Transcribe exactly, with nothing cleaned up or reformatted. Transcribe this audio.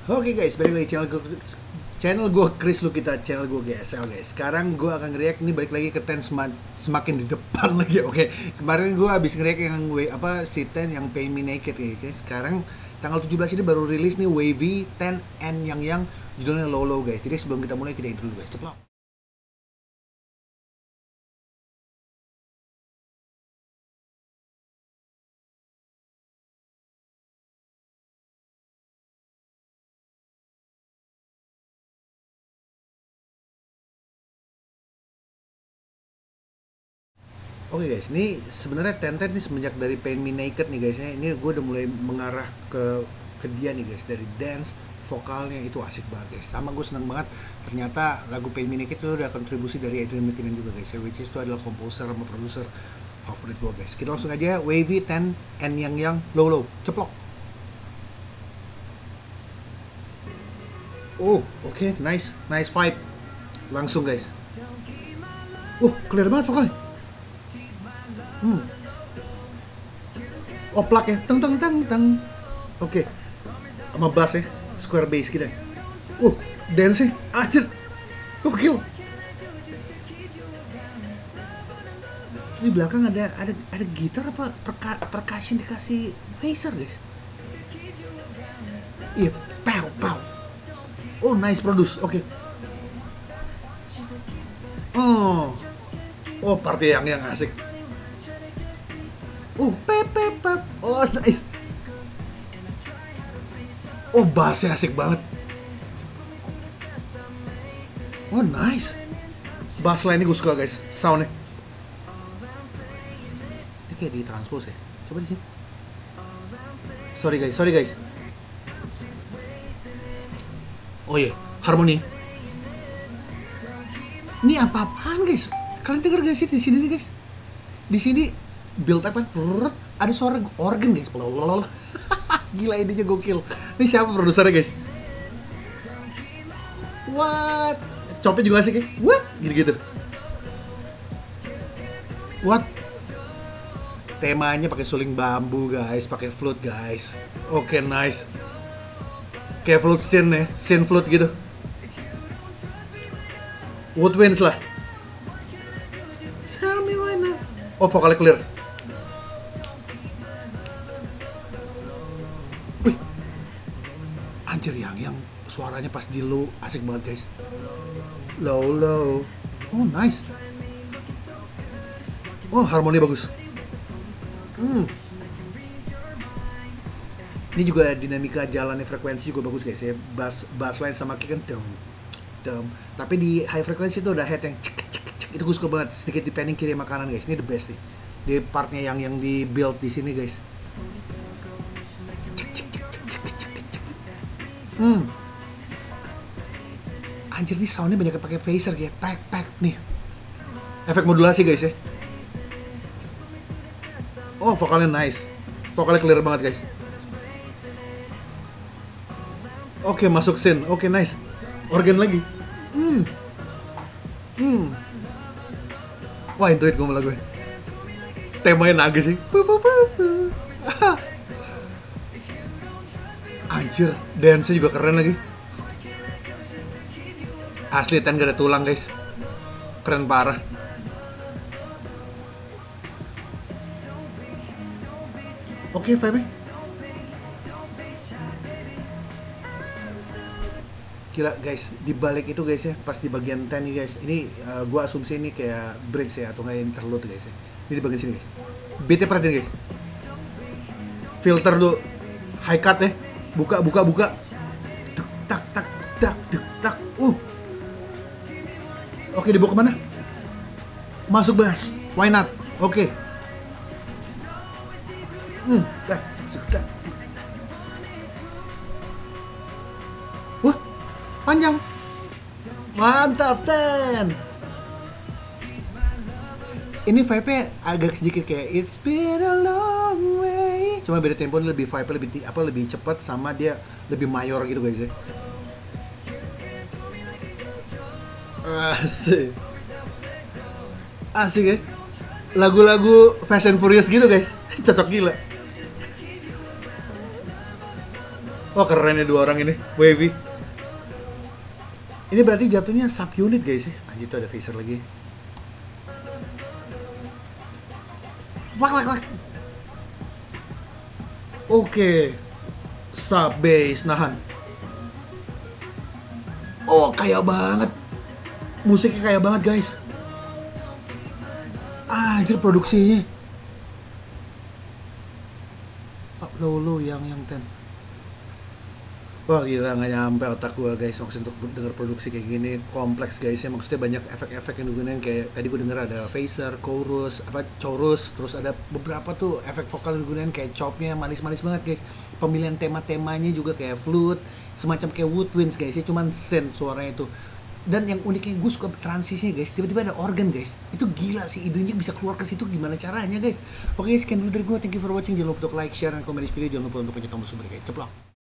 Oke guys, balik lagi channel gue, channel gue Chris Lukita, channel gue G S L guys. Sekarang gue akan nge-react nih, balik lagi ke Ten sema semakin di depan lagi. Oke, kemarin gue habis nge-react yang gue apa si Ten yang Pay Me Naked ya guys. Sekarang tanggal tujuh belas ini baru rilis nih Wavy Ten and yang yang judulnya Low Low guys. Jadi sebelum kita mulai kita intro dulu guys. Ceplok. Oke guys, ini sebenarnya Ten Ten nih semenjak dari Paint Me Naked nih guys ya. Ini gue udah mulai mengarah ke ke dia nih guys, dari dance, vokalnya itu asik banget guys. Sama gue seneng banget ternyata lagu Paint Me Naked itu udah kontribusi dari Adrian McKinnon juga guys ya, which is itu adalah komposer sama produser favorit gue guys. Kita langsung aja Wavy Ten and Yang Yang Low Low. Ceplok. Oh, oke, okay, nice, nice vibe. Langsung guys. Uh, clear banget vokalnya. Hmm. Oh, plug ya. Teng teng teng teng. Oke. Okay. Sama bass ya. Square bass gitu ya. Uh, dance nya. Anjir. Gokil. Di belakang ada ada ada gitar apa perka, percussion dikasih phaser, guys. Iya, pow pow. Oh, nice produce. Oke. Okay. Oh. Oh, party yang yang asik. Oh, pep pep pep. Oh, nice. Oh, bassnya asik banget. Oh, nice. Bass line ini gue suka guys, soundnya. Ini kayak di transpose ya. Coba di sini. Sorry guys, sorry guys. Oh iya, yeah. Harmoni. Ini apa-apaan guys? Kalian denger gak sih di sini nih guys? Di sini build up kan, ada suara organ guys. Gila, idenya gokil. Ini siapa produsernya guys? What? Chopnya juga asik ya? What? Gitu-gitu. What? Temanya pakai suling bambu guys, pakai flute guys. Oke, okay, nice. Kayak flute scene ya, scene flute gitu. Woodwinds lah. Tell me why not. Oh, vokalnya clear. Wih, anjir, yang yang suaranya pas di low asik banget guys. Low low. Oh, nice. Oh, harmoni bagus. Hmm. Ini juga dinamika jalannya frekuensi juga bagus guys ya. Bass bass line sama kick kan dum dum. Tapi di high frekuensi itu ada head yang cek cek cek. Itu gue suka banget. Sedikit depending kiri sama kanan guys. Ini the best nih. Di partnya yang yang di build di sini guys. Cek cek cek cek cek cek cek. Hmm. Anjir, nih soundnya banyak pakai phaser kayak pack pack nih. Efek modulasi guys ya. Oh, vokalnya nice. Vokalnya clear banget guys. Oke, masuk scene. Oke, nice. Organ lagi. Hmm. Hmm. Wah, intuit gue malah gue. Temanya naga sih. Anjir, dance-nya juga keren lagi. Asli Ten gak ada tulang guys. Keren parah. Oke, vibe-nya. Gila guys, di balik itu guys ya, pas di bagian ten nih guys, ini uh, gue asumsi ini kayak bridge ya, atau kayak interlude guys ya. Ini di bagian sini guys. Beatnya perhatiin guys. Filter dulu, high cut ya, buka buka buka, duk tak tak tak duk tak, uh. Oke, dibawa kemana? Masuk bass, why not? Oke. Hmm, dah, dah. Wah, panjang. Mantap, Ten. Ini vibe-nya agak sedikit kayak It's been a long way. Cuma beda tempo, lebih vibe lebih apa lebih cepat, sama dia lebih mayor gitu guys ya. Asik. Asik ya. Lagu-lagu Fast and Furious gitu guys. Cocok gila. Wah keren ya dua orang ini, Wavy. Ini berarti jatuhnya sub unit guys ya. Anjir tuh ada phaser lagi. Wak wak wak. Oke. Sub bass nahan. Oh kaya banget. Musiknya kaya banget guys. Ah, anjir produksinya. Oh, low low yang yang ten. Wah gila, nggak nyampe otak gua guys maksud untuk denger produksi kayak gini kompleks guys ya, maksudnya banyak efek-efek yang digunain kayak tadi gua denger ada phaser, chorus, apa chorus, terus ada beberapa tuh efek vokal yang digunain kayak chopnya manis-manis banget guys, pemilihan tema-temanya juga kayak flute, semacam kayak woodwinds guys ya, cuman synth suaranya itu. Dan yang uniknya gue suka transisinya guys, tiba-tiba ada organ guys, itu gila sih idenya bisa keluar ke situ gimana caranya guys. Oke sekian dulu dari gue, thank you for watching, jangan lupa untuk like, share, dan komen di video, jangan lupa untuk pencet tombol subscribe guys, ceplok.